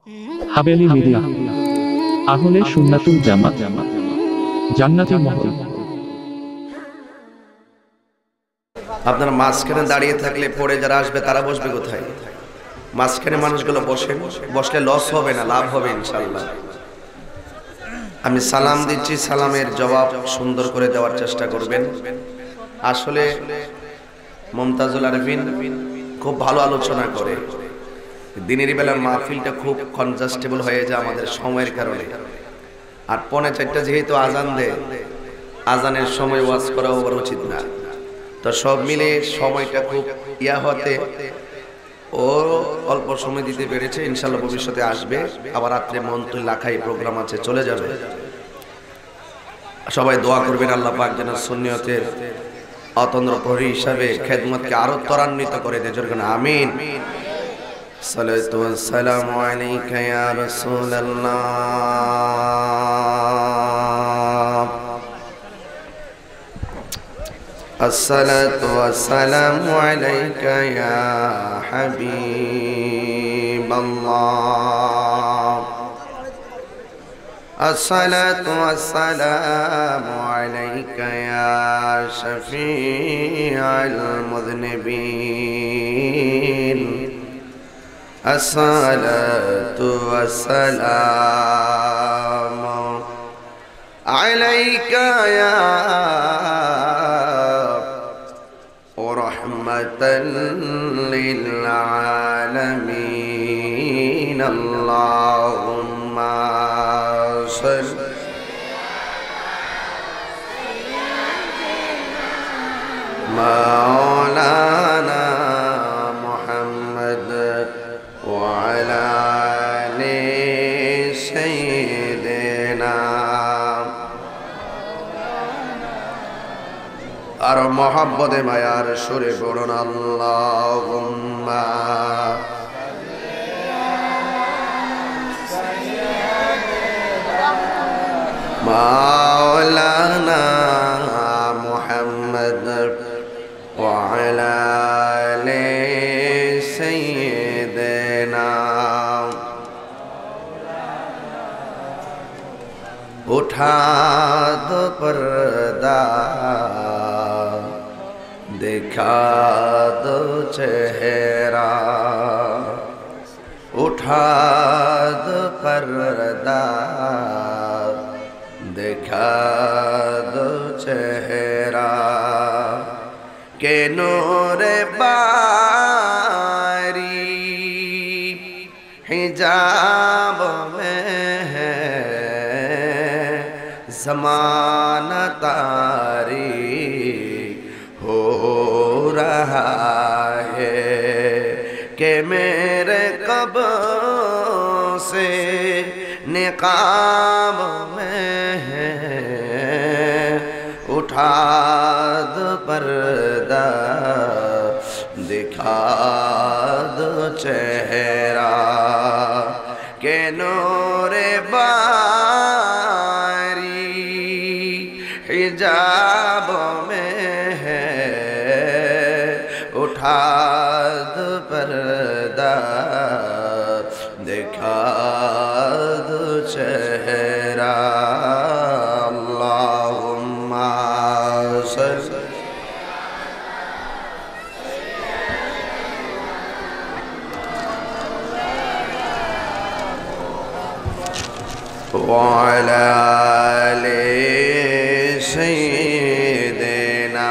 Haveli media, আহলে সুন্নাতুল জামাত, জান্নাতুল মহল। আপনারা মাঝখানে দাঁড়িয়ে থাকলে পরে যারা আসবে তারা বসবে কোথায়? মাঝখানে মানুষগুলো বসেন, বসলে লস হবে না, লাভ হবে ইনশাআল্লাহ। আমি সালাম দিচ্ছি, সালামের জবাব সুন্দর করে দেওয়ার চেষ্টা করবেন। আসলে মুমতাজুল আরফিন খুব ভালো আলোচনা করে। দিনের বেলার মাহফিলটা খুব কনজাস্টেবল হয়ে যায় আমাদের সময়ের কারণে। আর 3:45 যেহেতু আজান দেয়, আজানের সময় ওয়াজ করা ওর উচিত না। তো সব মিলে সময়টা খুব হতে ও অল্প সময় দিতে পেরেছে। ইনশাআল্লাহ ভবিষ্যতে আসবে। আবার রাত্রে মন্ত্রী লাখাই প্রোগ্রাম আছে, চলে যাবে। সবাই দোয়া করবেন আল্লাহ পাক যেন সুন্নিয়তের অতন্দ্র প্রহরী হিসাবে খেদমতকে আরো ত্বরান্বিত করে দেয়। জোরে আমিন। সালাতু ওয়াসসালামু আলাইকা ইয়া রাসূলুল্লাহ। আসসালাতু ওয়াসসালামু আলাইকা ইয়া হাবিবাল্লাহ। আসসালাতু ওয়াসসালামু আলাইকা ইয়া শাফিআল মুযনিবিন। আসসালাতু ওয়াসসালামু আলাইকা ইয়া রাহমাতাল লিল আলামিন। আল্লাহুম্মা সাল্লি মাওলানা মুহাম্মদ ওয়া আলা আলি সাইয়্যিদিনা। আর মোহাব্বতে মায়ার সুরে পড়ুন আল্লাহুম্মা মাওলানা মুহাম্মদ ওয়া আলা আলি সাইয়্যিদিনা। उठा दो पर्दा, दिखा दो चेहरा। उठा दो पर्दा, दिखा दो चेहरा। के नूर बारी हिजाब में है, ज़माना तारी हो रहा है। कि मेरे कब्र से निकाब में है, उठा दो पर्दा, दिखा दो चेहरा। के नूरे हिजाब में है, उठा दो पर्दा, दिखा दो चेहरा। अल्लाहुम्मा सल्ली वा अला आलि सय्यिदिना।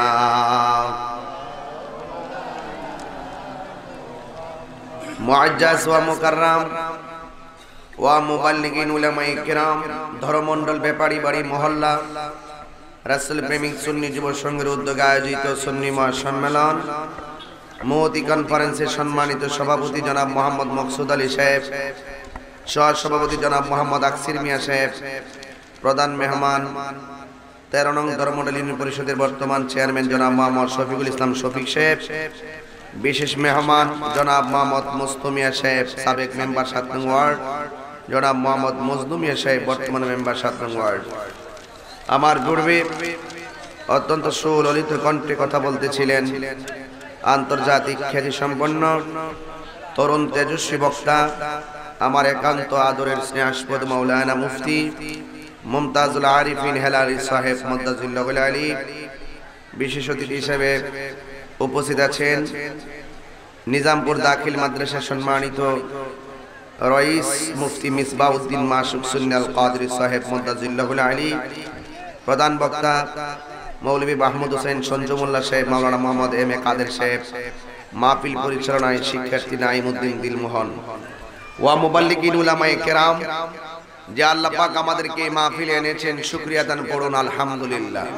मुअज्जज व मुकर्रम व मुबल्लिगिन उलामाए किराम, ধর্মমণ্ডল, ব্যাপারী বাড়ি, মহল্লা, রাসূল প্রেমিক সুন্নি যুব সংঘের উদ্যোগে আয়োজিত সুন্নি মহাসম্মেলন মোহতি কনফারেন্সের সম্মানিত সভাপতি জনাব মোহাম্মদ মকসুদ আলী সাহেব, সহ সভাপতি জনাব মোহাম্মদ আকসির মিয়া সাহেব, প্রধান মেহমান 13 নং ধর্মমণ্ডল ইউনিয়ন পরিষদের বর্তমান চেয়ারম্যান জনাব মোহাম্মদ শফিকুল ইসলাম শফিক সাহেব, বিশেষ মেহমান জনাব মোহাম্মদ মুস্তমিয়া সাহেব, সাবেক মেম্বার 7 নং ওয়ার্ড, জনাব মোহাম্মদ মজনু মিয়া সাহেব, বর্তমান মেম্বার 7 নং ওয়ার্ড। আমার পূর্বে অত্যন্ত সুললিত কণ্ঠে কথা বলতেছিলেন আন্তর্জাতিক খ্যাতি সম্পন্ন তরুণ তেজস্বী বক্তা আমার একান্ত আদরের স্নেহাস্পদ মাওলানা মুফতি মুমতাজুল আরিফিন হেলালি সাহেব মুদ্দাজিল্লাহ আলী বিশেষ অতিথি হিসেবে উপস্থিত আছেন নিজামপুর দাখিল মাদ্রাসা সম্মানিত রইস মুফতি মিসবাউদ্দিন মাসুক সুন্নাল কাদরি সাহেব মুদ্দাজিল্লাহ আলী, প্রধান বক্তা মৌলভী মাহমুদ হোসেন সঞ্জুমুল্লাহ সাহেব, মাওলানা মোহাম্মদ এম এ কাদের সাহেব, মাহফিল পরিচালনায় শিক্ষার্থী নাইমুদ্দিন দিলমোহন ওয়া মুবাল্লিগিন উলামায়ে কেরাম, যে আল্লাহ পাক আমাদেরকে এই মাহফিলে এনেছেন, শুকরিয়া দান করুন আলহামদুলিল্লাহ।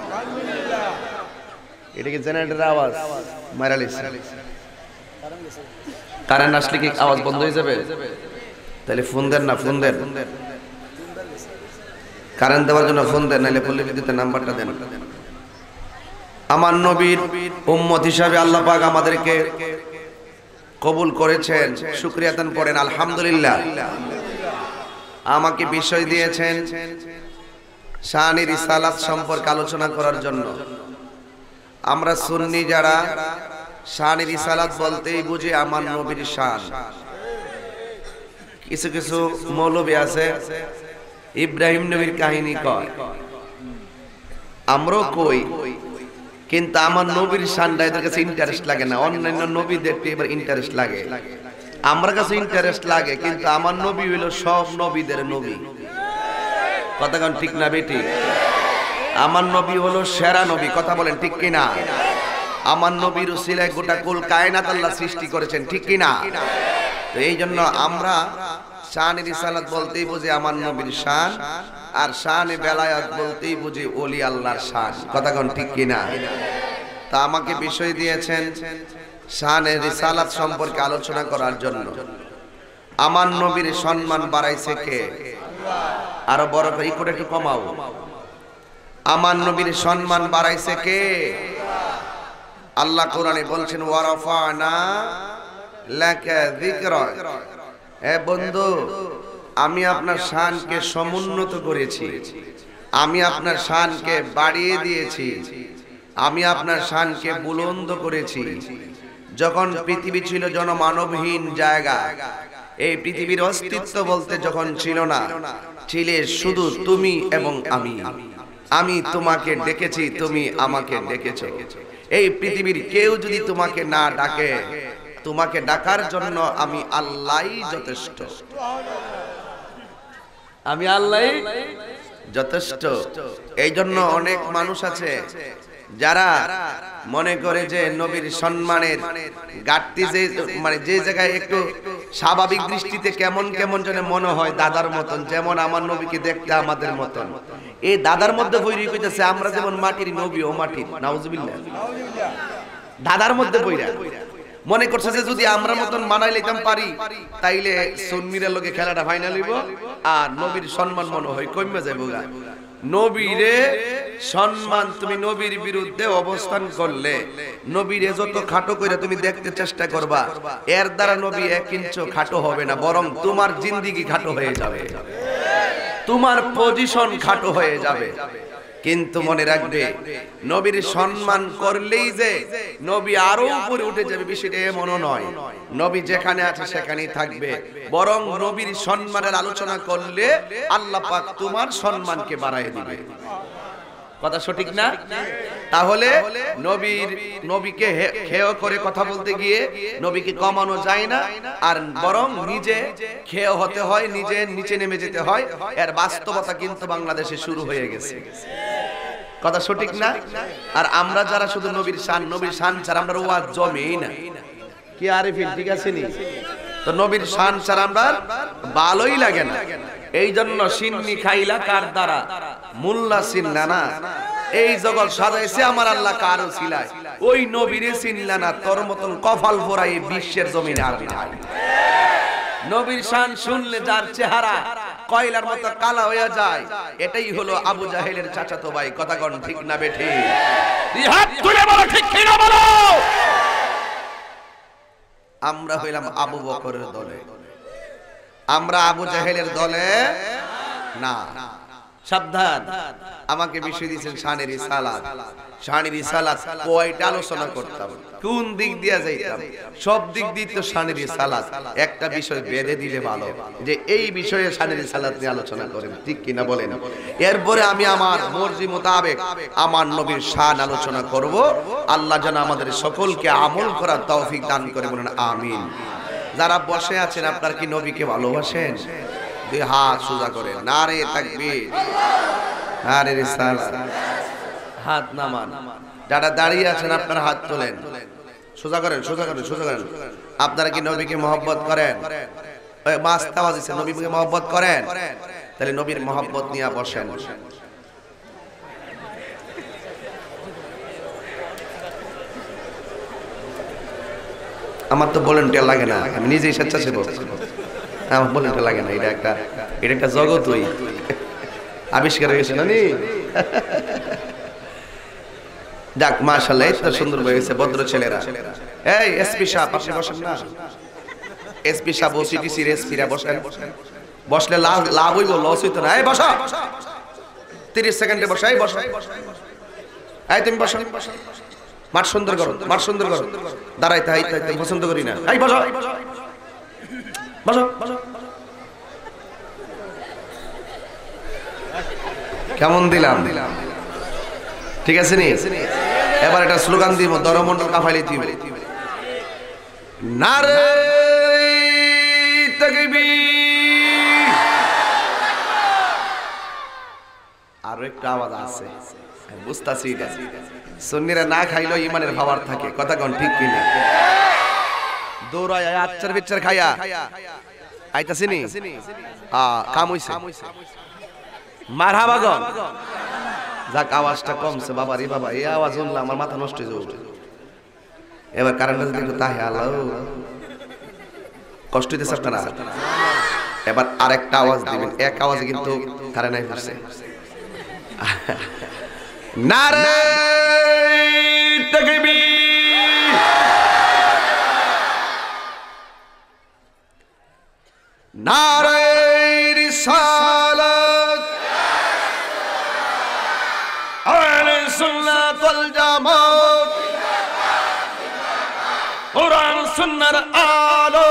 এটা কি জেনারেটরের আওয়াজ? মারালিস কারেন্ট আসলে কি আওয়াজ বন্ধ হয়ে যাবে? তাহলে ফোন দেন না, ফোন দেন, কারেন্ট দেওয়ার জন্য ফোন দেন, নাহলে পল্লী বিদ্যুতের নাম্বারটা দেন। আমার নবীর উম্মত হিসাবে আল্লাহ পাক আমাদেরকে কবুল করেছেন, শুকরিয়া দান করেন আলহামদুলিল্লাহ। আমাকে বিষয় দিয়েছেন শান-ই রিসালাত সম্পর্কে আলোচনা করার জন্য। আমরা সুন্নি যারা শান-ই রিসালাত বলতেই বুঝি আমার নবীর শান। কিছু কিছু মৌলবী আছে ইব্রাহিম নবীর কাহিনী কয়, আমরাও কই, কিন্তু আমার নবীর শানটা এদের কাছে ইন্টারেস্ট লাগে না। অন্যান্য নবীদের এবার ইন্টারেস্ট লাগে, আমার কাছে ইন্টারেস্ট লাগে, কিন্তু আমার নবী হইলো সব নবীদের নবী। কথা কোন ঠিক না বেটি? আমার নবী হলো সেরা নবী, কথা বলেন ঠিক কিনা? আমার নবীর উসিলায় গোটা কুল কায়নাত আল্লাহ সৃষ্টি করেছেন, ঠিক কিনা? তো এই জন্য আমরা শান-ই রিসালাত বলতেই বুঝি আমার নবীর শান, আর শান-ই বেলায়াত বলতেই বুঝি ওলি আল্লাহর শান। কথা কোন ঠিক কিনা? তা আমাকে বিষয় দিয়েছেন শান-ই রিসালাত সম্পর্কে আলোচনা করার জন্য। আমার নবীর সম্মান বাড়াইছে কে? আরো বড় করে করে একটু কমাও। আমার নবীর সম্মান বাড়াইছে কে? আল্লাহ কোরআনে বলছেন ওয়ারাফানা লাকা যিকরাক। এ বন্ধু, আমি আপনার শানকে সমুন্নত করেছি, আমি আপনার শানকে বাড়িয়ে দিয়েছি, আমি আপনার শানকে বুলন্দ করেছি। যখন পৃথিবী ছিল জনমানবহীন জায়গা, এই পৃথিবীর অস্তিত্ব বলতে যখন ছিল না, ছিলে শুধু তুমি এবং আমি। আমি তোমাকে ডেকেছি, তুমি আমাকে ডেকেছো। এই পৃথিবীর কেউ যদি তোমাকে না ডাকে, তোমাকে ডাকার জন্য আমি আল্লাহই যথেষ্ট, আমি আল্লাহই যথেষ্ট। এই জন্য অনেক মানুষ আছে যারা মনে করে যে নবীর সম্মানের ঘাটতি, যে মানে যে জায়গায় একটু স্বাভাবিক দৃষ্টিতে কেমন কেমন যেন মনে হয় দাদার মতন, যেমন আমার নবীকে দেখতে আমাদের মতন, এই দাদার মধ্যে বৈরি কইতেছে আমরা যেমন মাটির, নবী ও মাটির। নাউজুবিল্লাহ। দাদার মধ্যে বৈরা মনে করছে যে যদি আমরা মতন মানাই লইতাম পারি, তাইলে সুন্নির লগে খেলাটা ফাইনাল হইব, আর নবীর সম্মান মনে হয় কমে যাইব। নবীরে সম্মান, তুমি নবীর বিরুদ্ধে অবস্থান করলে, নবীরে যত খাটো করে তুমি দেখতে চেষ্টা করবা, এর দ্বারা নবী 1 ইঞ্চি খাটো হবে না, বরং তোমার জিন্দেগি খাটো হয়ে যাবে, তোমার পজিশন খাটো হয়ে যাবে। কিন্তু মনে রাখবে, নবীর সম্মান করলেই যে নবী আরো উপরে উঠে যাবে বিষয়টা এমনও নয়। নবী যেখানে আছে সেখানেই থাকবে, বরং নবীর সম্মানের আলোচনা করলে আল্লাহ পাক তোমার সম্মানকে বাড়ায় দিবে। কথা সঠিক না? তাহলে নবীকে হেয় করে কথা বলতে গিয়ে নবীকে কমানো যায় না, আর বরং নিজে খেয় হতে হয়, নিজে নিচে নেমে যেতে হয়। এর বাস্তবতা কিন্তু বাংলাদেশে শুরু হয়ে গেছে। কথা সঠিক না? আর আমরা যারা শুধু নবীর শান ছাড়া আমরা ওয়াজ জমেই না। কি আরিফিন ঠিক আছে নি? তো নবীর শান ছাড়া আমরা ভালোই লাগে না। এই জন্য সিন্নি খাইলা কার দ্বারা, মুল্লা সিনলা না। এই জগৎ সাজাইছে আমার আল্লাহ কার উসিলায়, ওই নবীরে চিনলা না, তোর মতন কপাল পোড়াই বিশ্বের জমিনে আর নাই। নবীর শান শুনলে যার চেহারা কয়লার মতো কালা হয়ে যায়, এটাই হলো আবু জাহেলের চাচাতো ভাই। কথা কোন ঠিক না বেঠি? হাত তুলে বলো ঠিক কি না বলো। আমরা হইলাম আবু বকরের দলে, আমরা আবু জাহেলের দলে না। সাবধান, আমাকে বিষয় দিয়েছেন শানের রিসালাত। শানের রিসালাত কয়টা আলোচনা করতাম, কোন দিক দিয়ে যাইতাম, সব দিক দিয়ে তো শানের রিসালাত একটা বিষয় বেঁধে দিলে ভালো, যে এই বিষয়ে শানের রিসালাত নিয়ে আলোচনা করেন, ঠিক কিনা বলেন। এরপরে আমি আমার মর্জি মোতাবেক আমার নবীর শান আলোচনা করব। আল্লাহ যেন আমাদের সকলকে আমল করার তৌফিক দান করে, বলেন আমিন। যারা বসে আছেন, আপনারা কি নবীকে ভালোবাসেন? দুই হাত সোজা করে নারে তাকবীর, নারে রিসালাত, হাত নামান। যারা দাঁড়িয়ে আছেন আপনারা হাত তোলেন, সোজা করেন, সোজা করেন, সোজা করেন। আপনারা কি নবীকে মহব্বত করেন? মাস্ত আওয়াজ দিচ্ছেন, নবীকে মহব্বত করেন? তাহলে নবীর মহব্বত নিয়ে বসেন। আমার তো ভলান্টিয়ার লাগে না, আমি নিজেই স্বেচ্ছাসেবক। আমার ভলান্টিয়ার লাগে না, এটা একটা জগৎই আবিষ্কার হয়েছে না নি। যাক মাশাআল্লাহ, এত সুন্দর হয়েছে ভদ্র ছেলেরা। এই এসপি সাহেব আপনি বসেন না, এসপি সাহেব ওসিটিসি এসপিরা বসেন। বসলে লাভ হইব, লস হইতো না। এই বসো, 30 সেকেন্ডে বসো। এই বসো, এই তুমি বসো। মাঠ সুন্দর করো, মাঠ সুন্দর করো। দাঁড়াইতে হাইতে পছন্দ করি না। এই বসো, বসো। কেমন দিলাম? ঠিক আছে নি? এবার একটা স্লোগান দিব, দরমন্ডল কাফাইলে দিব, নারে তাকবীর। আরো একটা আওয়াজ আছে, বুঝতাছি এটা। সুন্নিরা না খাইলো ইমানের ভাবার থাকে, কথা কোন ঠিক কিনা? দৌড়ায় আচ্চার বিচ্চার খাইয়া আইতাছি নি, কাম হইছে। মারহাবা গো। যাক আওয়াজটা কমছে বাবা রে বাবা, এই আওয়াজ শুনলে আমার মাথা নষ্ট হয়ে যাবে। এবার কারেন্ট যদি একটু তাহে আল্লাহ কষ্ট হইতেছে আপনারা। এবার আরেকটা আওয়াজ দিবেন, এক আওয়াজে কিন্তু কারেন্ট নাই পড়ছে। নারে তাকবীর, নারে রিসালাত, আহলে সুন্নাত ওয়াল জামাত, কুরআন সুন্নাহর আলো,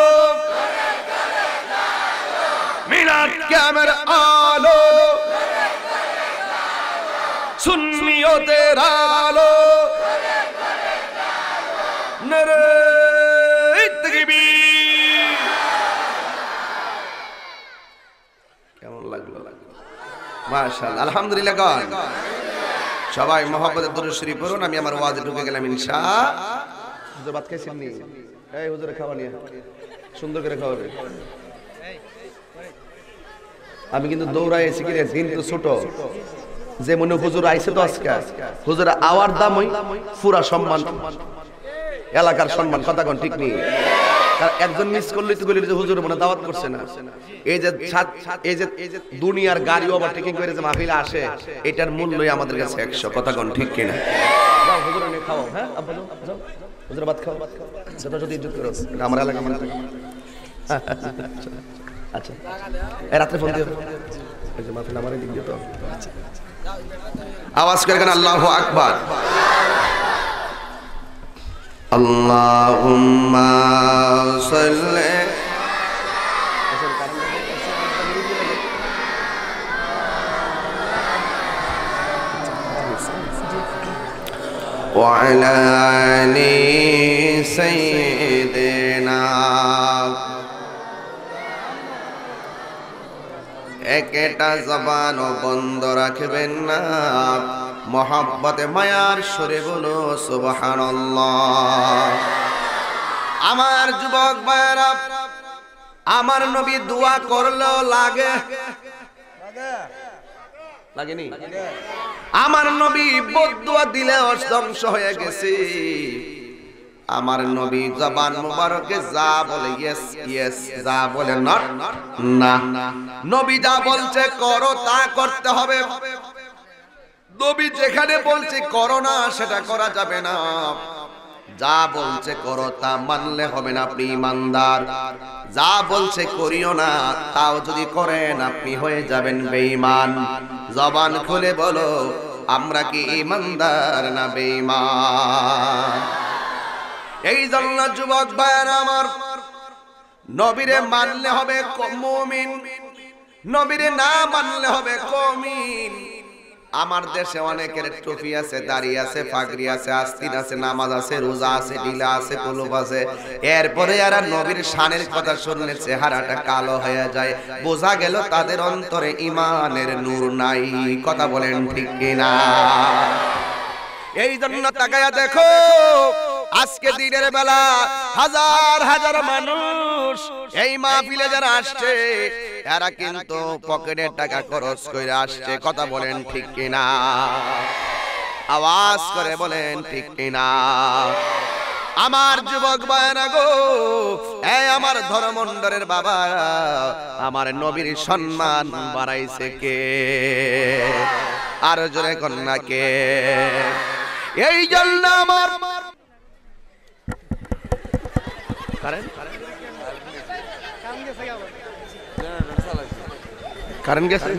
মিলাদ কিয়ামের আলো, সুন্নিয়তের আলো, নারে তাকবীর। কেমন লাগলো? মাশাআল্লাহ, আলহামদুলিল্লাহ। গান সবাই মহব্বতের দরুদ শরীফ পড়ুন। আমি আমার ওয়াজে ঢুকে গেলাম ইনশাআল্লাহ। হুজুর ভাত খাইছেন নি? এই হুজুরে খাওয়া নিয়ে সুন্দর করে খাওয়াবে। আমি কিন্তু দৌড়াই এসে কি রে, দিন তো ছোট, যে মনে হুজুর আইছে তো আজকে, হুজুর আওয়ার দাম ওই পুরা সম্মান, এলাকার সম্মান, কথা কোন ঠিক নেই। একজন মিস করলে তো বলি যে হুজুর মনে দাওয়াত করছে না। এই যে দুনিয়ার গাড়ি ওভারটেকিং করে যে মাহফিলে আসে, এটার মূল্যই আমাদের কাছে 100, কথা কোন ঠিক কিনা? যাও হুজুর এনে খাও। হ্যাঁ আব্বা যাও, হুজুর ভাত খাও, যথাযথ ইজ্জত করো, আমার এলাকা মানে। আচ্ছা এই রাতে ফোন দিও, এই যে মাহফিল আমারে দিক দিও তো। আওয়াজ করে কেন আল্লাহু আকবার। আল্লাহুম্মা সাল্লি ওয়া আলা আলি সাইয়্যিদিনা। একটা জবানও বন্ধ রাখবেন না, মহব্বতে মায়ার সুরে বলো সুবহানাল্লাহ। আমার যুবক ভাইরা, আমার নবী দোয়া করলেও লাগে, লাগেনি? আমার নবী বদদুয়া দিলেও ধ্বংস হয়ে গেছে। আমার নবী জবান মুবারকে যা বলে ইয়েস ইয়েস, যা বলে নট না। নবী যা বলছে করো তা করতে হবে। নবী যেখানে বলছে করো না সেটা করা যাবে না। যা বলছে করো তা মানলে হবে না, আপনি ইমানদার। যা বলছে করিও না, তাও যদি করেন আপনি হয়ে যাবেন বেঈমান। জবান খুলে বলো, আমরা কি ইমানদার না বেঈমান? এই জন্য যুবক ভাইরা আমার, নবীরে মানলে হবে মুমিন, নবীরে না মানলে হবে কমিন। আমার দেশে অনেকের টুপি আছে, দাড়ি আছে, পাগড়ি আছে, আস্তিন আছে, নামাজ আছে, রোজা আছে, ঢিলা আছে, কুলুপ আছে, এরপরে এরা নবীর শানের কথা শুনলে চেহারাটা কালো হয়ে যায়। বোঝা গেল তাদের অন্তরে ঈমানের নূর নাই। কথা বলেন ঠিক কিনা? এই জন্য তাকায়া দেখো, আজকে দিনের বেলা হাজার হাজার মানুষ এই মাহফিলে যারা আসছে, এরা কিন্তু পকেটের টাকা খরচ করে আসছে। কথা বলেন ঠিক কিনা? আওয়াজ করে বলেন ঠিক কিনা? আমার যুবক ভাইরা গো, এই আমার ধর্মমন্ডলের বাবা, আমার নবীর সম্মান বাড়াইছে কে? আর জোরে কন্যা কে? এই জন্য আমার কারেন্ট গেছে,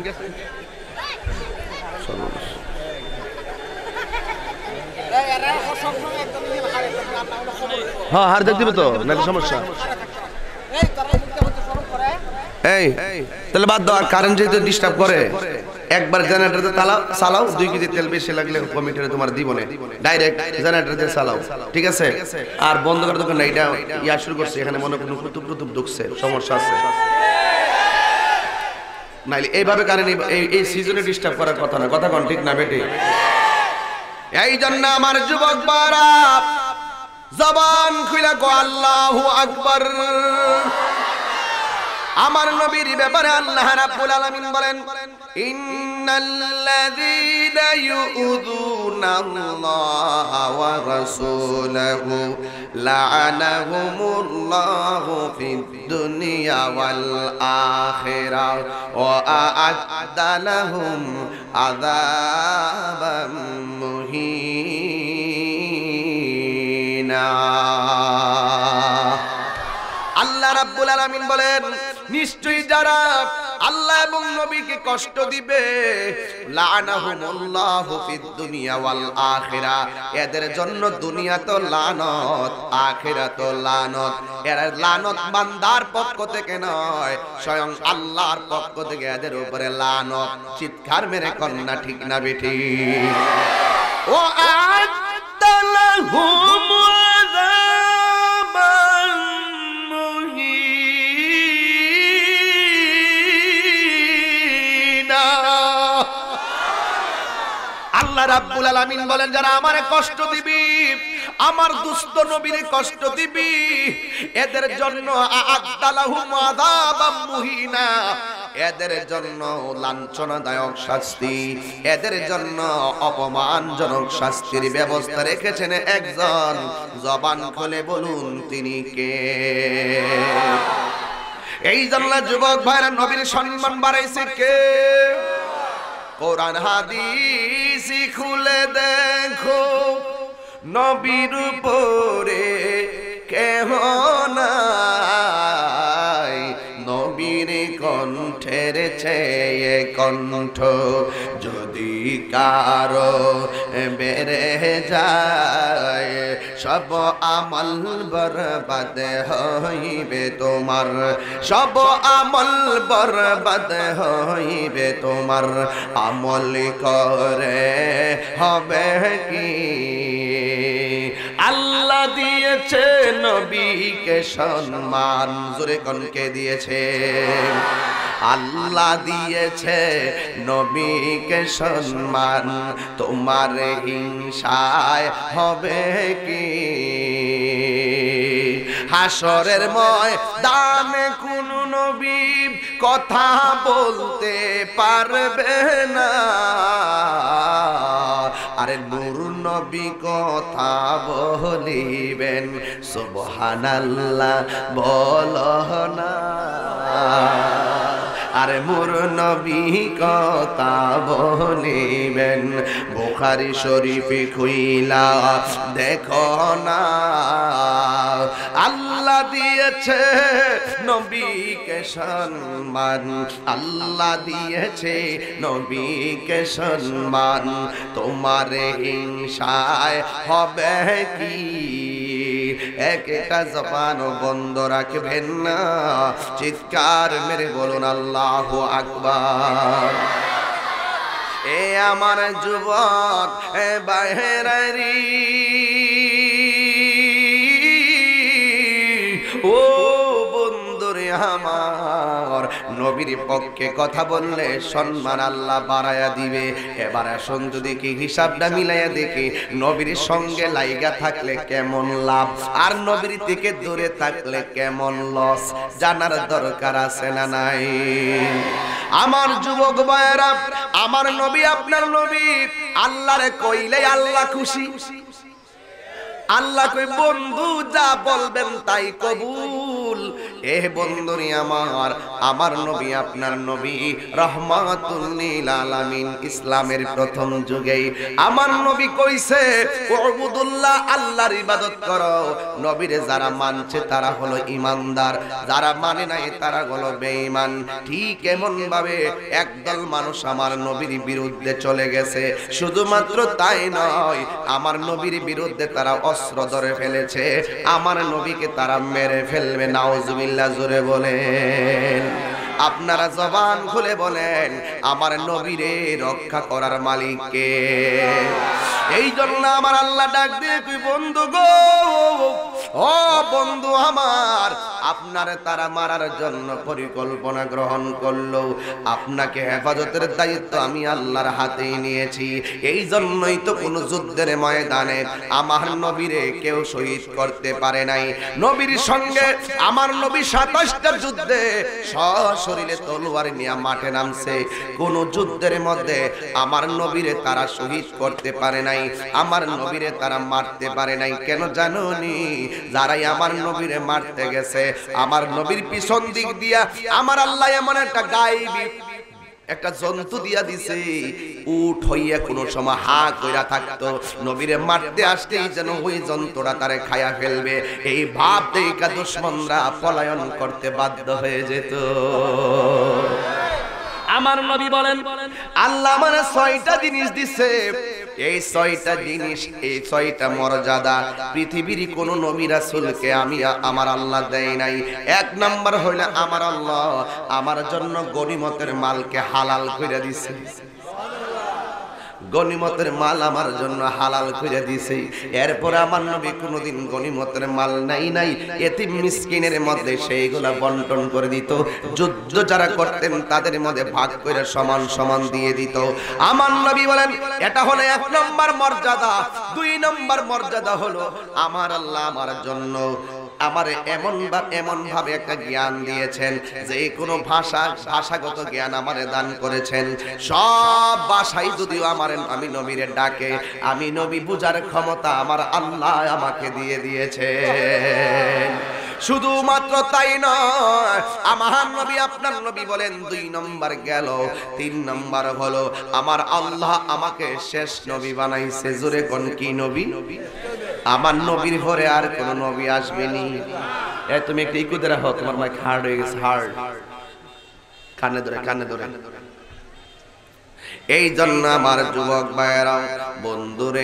হ্যাঁ হার দেখ দিবে তো, নাকি সমস্যা? এই তাহলে বাদ দাও, আর কারেন্ট যেহেতু ডিস্টার্ব করে, একবার জেনারেটরতে চালাও, 2 কেজি তেল বেশি লাগলে কমিটিতে তোমার দিবনে ডাইরেক্ট জেনারেটরতে চালাও, ঠিক আছে? আর বন্ধ করে দোকান না, এটা ইয়া শুরু করছে, এখানে মনে কোনো কুতুব ঢুকছে, সমস্যা আছে। নাইলে এইভাবে কারেন্ট এই সিজনে ডিস্টার্ব করার কথা না। কথা কোন ঠিক না বেটি? এই জন্য আমার যুবক বারা, জবান খুলে গো আল্লাহু আকবার। আমার নবীর ব্যাপারে আল্লাহ রাব্বুল আলামিন বলেন, ইন্নাল্লাযীনা ইউযুনাল্লাহা ওয়া রাসূলাহু লা'আনাহুমুল্লাহু ফিদ দুনিয়া ওয়াল আখিরাহ ওয়া আ'আদ্দা লাহুম আযাবাম মুহিনা। আল্লাহ রাব্বুল আলামিন বলেন, নিশ্চয়ই যারা আল্লাহ এবং নবীকে কষ্ট দিবে, লা'আনাহুমুল্লাহু ফিদ দুনিয়া ওয়াল আখিরাহ, এদের জন্য দুনিয়াতে লানত, আখিরাতে লানত। এর লানত বান্দার পক্ষ থেকে নয়, স্বয়ং আল্লাহর পক্ষ থেকে এদের উপরে লানত। চিৎকার মেরে কন্যা ঠিক না বেটি? ওয়া আ'আদ্দা লাহুম আযাবান মুহিনা। আল্লাহ রাব্বুল আলামিন বলেন, যারা আমারে কষ্ট দিবি, আমার দুষ্ট নবীরে কষ্ট দিবি, এদের জন্য আ'আদ্দা লাহুম আযাবাম মুহিনা, এদের জন্য লাঞ্ছনাদায়ক শাস্তি, এদের জন্য অপমানজনক শাস্তির ব্যবস্থা রেখেছেন একজন। জবান খুলে বলুন তিনি কে? এই জন্য যুবক ভাইরা, নবীর সম্মান বাড়াইছে কে? কোরআন হাদিস খুলে দেখো, নবীর উপরে কেহ নাই, নবীর কণ্ঠের চেয়ে কণ্ঠ যদি কারো বেড়ে যায়, সব আমল বরবাদ হইবে তোমার, সব আমল বরবাদ হইবে তোমার। আমল করে হবে কি? আল্লাহ দিয়েছে নবীকে সম্মান, জোরে কনকে দিয়েছে? আল্লাহ দিয়েছে নবীকে সম্মান, তোমার হিংসায় হবে কি? হাসরের ময়দানে কোন নবী কথা বলতে পারবে না, আরে নূর নবী কথা বলিবেন, সুবহানাল্লাহ বলো না। আরে মোর নবী কথা বলিবেন বুখারী শরীফে খুইলা দেখো না আল্লাহ দিয়েছে নবীকে সম্মান আল্লাহ দিয়েছে নবীকে সম্মান তোমার হিংসায় হবে কি একটা জবান বন্ধ রাখবেন না চিৎকার মেরে বলুন আল্লাহু আকবার এ আমার যুবক এ বাহেরারি ও বন্ধুরে আমার নবীর পক্ষে কথা বললে সম্মান আল্লাহ বাড়ায়া দিবে এবার আসুন যদি কি হিসাবটা মিলাইয়া দেখি নবীর সঙ্গে লাইগা থাকলে কেমন লাভ আর নবীর থেকে দূরে থাকলে কেমন লস জানার দরকার আছে না নাই আমার যুবক ভাইরা আমার নবী আপনার নবী আল্লাহরে কইলে আল্লাহ খুশি আল্লাহ কই বন্ধু যা বলবেন তাই কবুল এ বন্ধুরি আমার নবী আপনার নবী রহমাতুল লিল আলামিন ইসলামের প্রথম যুগে আমার নবী কইছে উবুদুল্লাহ আল্লাহর ইবাদত করো নবীরে যারা মানছে তারা হলো ঈমানদার যারা মানে নাই তারা হলো বেঈমান ঠিক এমন ভাবে একদল মানুষ আমার নবীর বিরুদ্ধে চলে গেছে শুধুমাত্র তাই নয় আমার নবীর বিরুদ্ধে তারা অস্ত্র ধরে ফেলেছে আমার নবীকে তারা মেরে ফেলবে নাউজুবিল্লাহ জোরে বলেন আপনারা জবান খুলে বলেন আমার নবীরে রক্ষা করার মালিক কে এই জন্য আমার আল্লাহ ডাক দিয়ে কই বন্ধু গো ও বন্ধু আমার আপনারে তারা মারার জন্য পরিকল্পনা গ্রহণ করলো আপনাকে হেফাজতের দায়িত্ব আমি আল্লাহর হাতেই নিয়েছি এই জন্যই তো কোনো যুদ্ধের ময়দানে আমার নবীরে কেউ শহীদ করতে পারে নাই নবীর সঙ্গে আমার নবী 27টা যুদ্ধে সশরীরে তলোয়ার নিয়ে মাঠে নামছে কোন যুদ্ধের মধ্যে আমার নবীরে তারা শহীদ করতে পারে নাই আমার নবীরে তারা মারতে পারে নাই কেন জানোনি যারাই আমার নবীরে মারতে গেছে আমার নবীর পিছন দিক দিয়া আমার আল্লাহ এমন একটা গায়েবী একটা জন্তু দিয়া দিছে উট হইয়া কোন সময় হা কইরা থাকতো নবীরে মারতে আসতেই যেন ওই জন্তুটা তারে খায়া ফেলবে এই ভাব দেখা দুশমনরা পলায়ন করতে বাধ্য হয়ে যেত আমার নবী বলেন আল্লাহ মানে 6টা জিনিস দিছে এই 6টা জিনিস এই 6টা মর্যাদা পৃথিবীর কোন নবী রাসূলকে আমি আমার আল্লাহ দেয় নাই এক নাম্বার হইলো আমার আল্লাহ আমার জন্য গনিমতের মালকে হালাল কইরা দিছে গনিমতের মাল আমার জন্য হালাল করে দিয়েছে এরপর আমার নবী কোনদিন গনিমতের মাল নাই এতিম মিসকিনের মধ্যে সেইগুলা বন্টন করে দিত যুদ্ধ যারা করতেন তাদের মধ্যে ভাগ করে সমান সমান দিয়ে দিত আমার নবী বলেন এটা হলো 1 নম্বর মর্যাদা 2 নম্বর মর্যাদা হলো আমার আল্লাহ আমার জন্য আমারে এমন ভাবে একটা জ্ঞান দিয়েছেন যে কোনো ভাষাগত জ্ঞান আমারে দান করেছেন সব ভাষাই যদিও আমি নবীরে ডাকে আমি নবী বুঝার ক্ষমতা আমার আল্লাহ আমাকে দিয়ে দিয়েছেন শুধুমাত্র তাই নয় আমার নবী আপনার নবী বলেন 2 নম্বর গেল 3 নম্বর হলো আমার আল্লাহ আমাকে শেষ নবী বানাইছে জোরে কোন কি নবী আমার নবীর পরে আর কোন নবী আসবেনি তুমি একটু ইকো দিয়ে রাখো তোমার মাইক হার্ড হয়ে গেছে হার্ড কানে ধরে এই জন্য আমার যুবক ভাইরা বন্ধুরে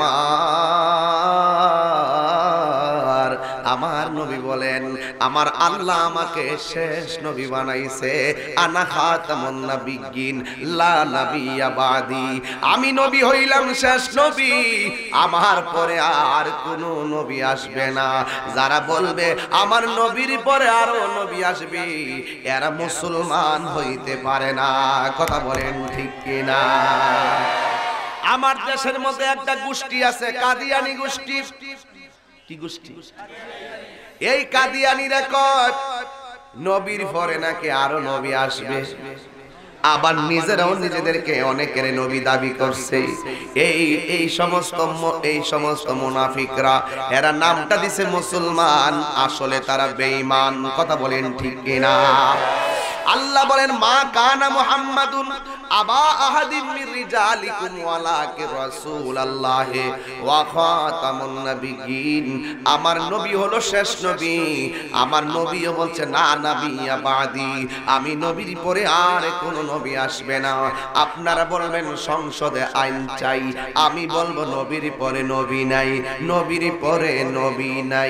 আমার নবী বলেন আমার আল্লাহ আমাকে শেষ নবী বানাইছে আনা খাতামুন নাবিয়্যিন লা নাবিয়্যা বাদি আমি নবী হইলাম শেষ নবী আমার পরে আর কোনো নবী আসবে না যারা বলবে আমার নবীর পরে আরো নবী আসবে এরা মুসলমান হইতে পারে না কথা বলেন ঠিক কি না আমার দেশের মধ্যে একটা গোষ্ঠী আছে কাদিয়ানি গোষ্ঠী কি গোষ্ঠী এই কাদিয়ানিরা কয় নবীর পরে নাকি আরো নবী আসবে আবার নিজেরাও নিজেদেরকে অনেকের নবী দাবি করছে এই সমস্ত মুনাফিকরা এরা নামটা দিছে মুসলমান আসলে তারা বেঈমান কথা বলেন ঠিক কিনা আল্লাহ বলেন মা কানা মুহাম্মাদুন আবা আহাদিম মির রিজালিকুম ওয়ালাকিন রাসূলুল্লাহ ওয়া খাতামুন নবিয়্যিন। আমার নবী হলো শেষ নবী। আমার নবীও বলছে না নবিয়্যা বাদি, আমি নবীর পরে আর কোনো নবী আসবে না। আপনারা বলবেন সংসদে আইন চাই, আমি বলবো নবীর পরে নবী নাই, নবীর পরে নবী নাই।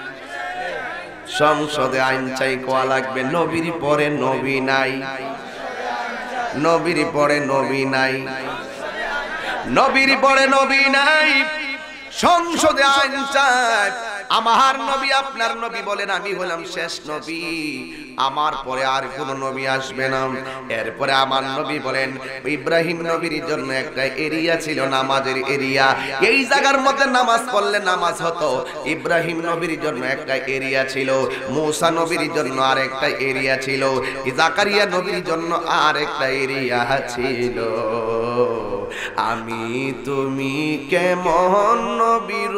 সংসদে আইন চাই কোয়া লাগবে, নবীর পরে নবী নাই, নবীর পরে নবী নাই, নবীর পরে নবী নাই। সংসদে আইন চাই, আমার নবী আপনার নবী বলেন আমি হলাম শেষ নবী, আমার পরে আর কোন নবী আসবে না। এরপরে আমার নবী বলেন ইব্রাহিম নবীর জন্য একটা এরিয়া ছিল, নামাজের এরিয়া, এই জায়গার মধ্যে নামাজ পড়লে নামাজ হতো। ইব্রাহিম নবীর জন্য একটা এরিয়া ছিল, মূসা নবীর জন্য আর একটা এরিয়া ছিল, জাকারিয়া নবীর জন্য আর একটা এরিয়া ছিল। আমি তুমি কেমন নবীর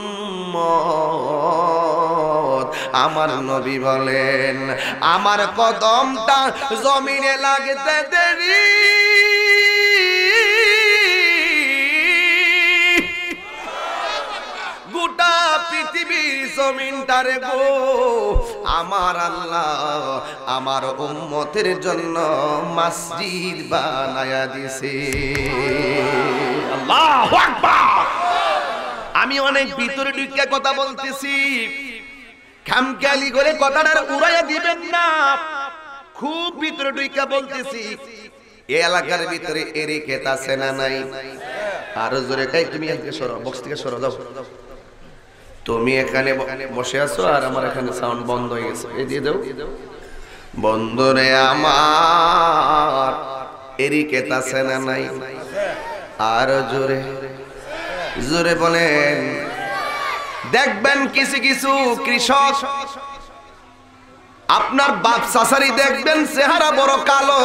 উম্মত, আমার নবী বলেন আমার কদমটা জমিনে লাগতে দেরি, গোটা পৃথিবীর জমিনটারে গো আমার আল্লাহ আমার উম্মতের জন্য মসজিদ বানায়া দিছে। আল্লাহু আকবার। আমি অনেক ভিতরে ঢুকে কথা বলতেছি, খামখেয়ালি করে কথাটার উড়াইয়া দিবেন না, খুব ভিতরে ঢুকে বলতেছি। এই এলাকার ভিতরে এরি ক্ষেত আছে না নাই? আরো জোরে কাই, তুমি এদিকে সরো, বক্স থেকে সরো দাও। তুমি এখানে বসে আছো আর আমার এখানে সাউন্ড বন্ধ হয়ে গেছে, এই দিয়ে দাও। বন্ধুরে আমার এরি ক্ষেত আছে না নাই? আরো জোরে জোরে বলেন। দেখবেন কিছু কিছু কৃষক আপনার বাপ চাচারি দেখবেন চেহারা বড় কালো।